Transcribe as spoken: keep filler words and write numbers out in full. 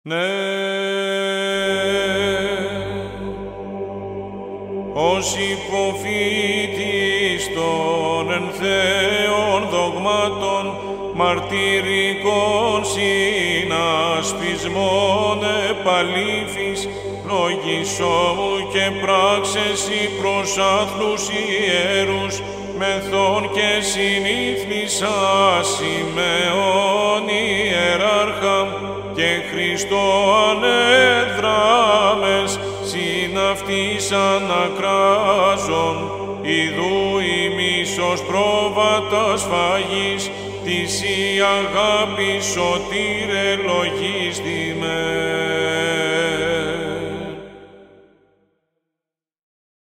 Ναι, ως υποφοιτής των εν Θεών δογμάτων, μαρτυρικών συνασπισμών επαλήφης, λογισόμου και πράξεσι προς άθλους ιερούς, μεθόν και συνήθλησα Σιμεών ιεράρχα, και Χριστό ανέδραμες, συν αυτής ανακράζων, ιδού ημείς ως πρόβατα σφαγής, της η αγάπη σωτήρε λογίστημε.